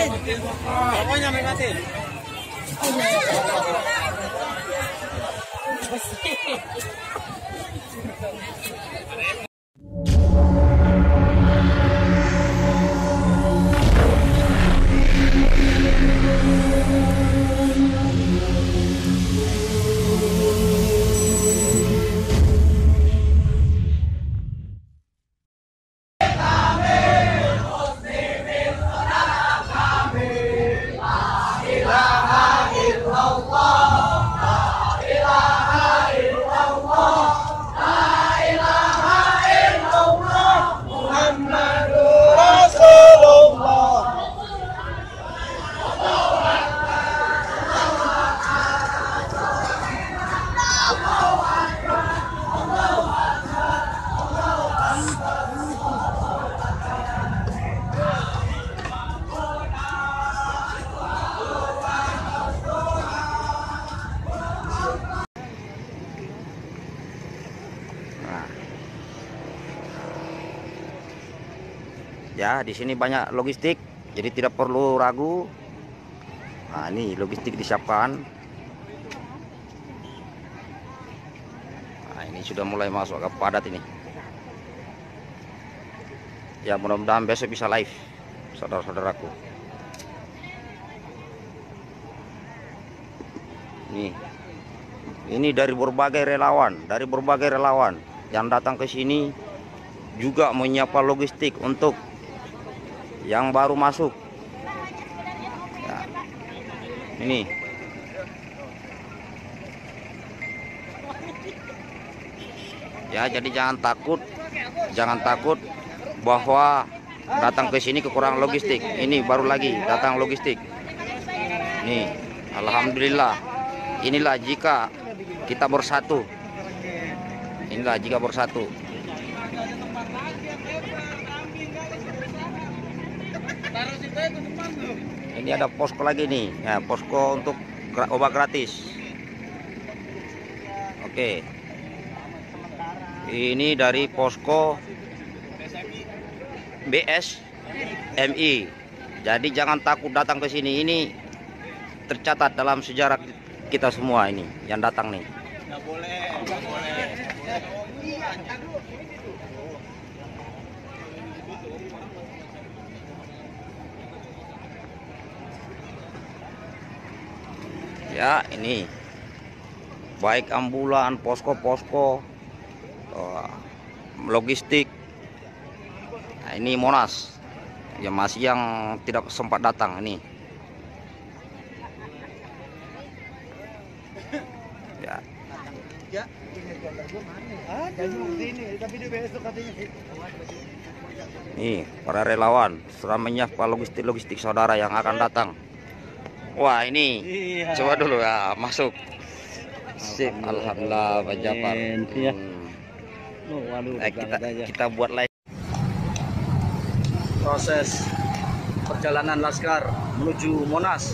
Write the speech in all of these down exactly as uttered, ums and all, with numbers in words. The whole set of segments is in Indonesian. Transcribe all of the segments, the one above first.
Pokoknya mati. Ya, di sini banyak logistik, jadi tidak perlu ragu. Nah, ini logistik disiapkan. Nah, ini sudah mulai masuk ke padat ini. Ya, mudah-mudahan besok bisa live, saudara-saudaraku. Nih, ini dari berbagai relawan, dari berbagai relawan yang datang ke sini juga menyiapkan logistik untuk yang baru masuk. Ya, ini ya, jadi jangan takut, jangan takut bahwa datang ke sini kekurangan logistik. Ini baru lagi datang logistik. Nih, alhamdulillah. Inilah jika kita bersatu. Inilah jika bersatu. Ini ada posko lagi nih, ya, posko untuk obat gratis. Oke, ini dari posko B S M I. Jadi jangan takut datang ke sini. Ini tercatat dalam sejarah kita semua ini yang datang nih. Nggak boleh, nggak boleh. Ya, ini baik ambulan, posko-posko, uh, logistik. Nah, ini Monas ya, masih yang tidak sempat datang ini. Ya. Ya. Nih, para relawan sudah menyiapkan logistik-logistik saudara yang akan datang. Wah, ini iya. Coba dulu ya, masuk. Sip, alhamdulillah Pak Japar. Ya. Hmm. Oh, waduh, eh, kita, kita buat live proses perjalanan Laskar menuju Monas.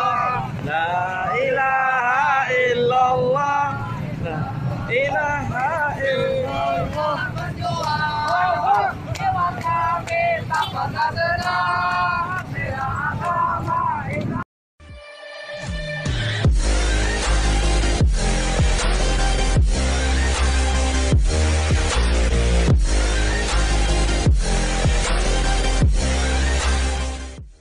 Ilaha